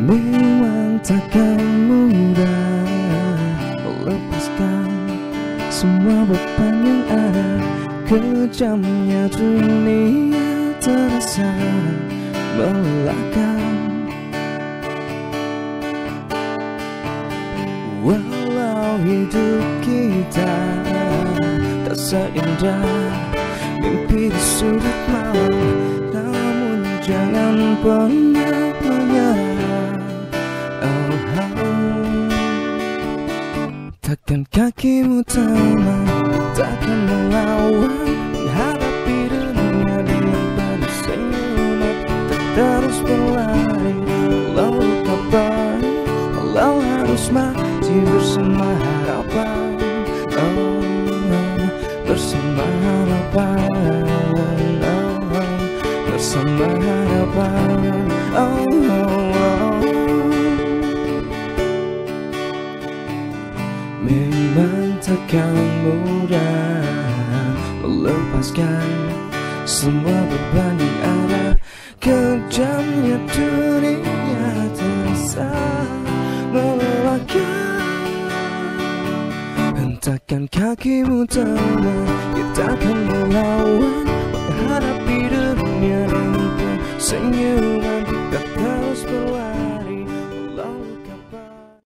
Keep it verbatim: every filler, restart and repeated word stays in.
Memang takkan mudah melepaskan semua beban yang ada. Kejamnya dunia terasa melelahkan. Walau hidup kita tak seindah mimpi di sudut malam, namun jangan pernah menyerah. Oh, oh. Takkan kakimu teman, takkan melawan, menghadapi dunia dengan penuh senyuman. Tak terus berlari, walau luka parah, walau harus mati bersama harapan. Oh, bersama harapan. Oh, bersama harapan. Oh, oh, oh. Memang takkan mudah melepaskan semua beban yang ada. Kejamnya dunia terasa melelahkan. Hentakkan kakimu teman, kita akan melawan, menghadapi dunia dengan senyuman.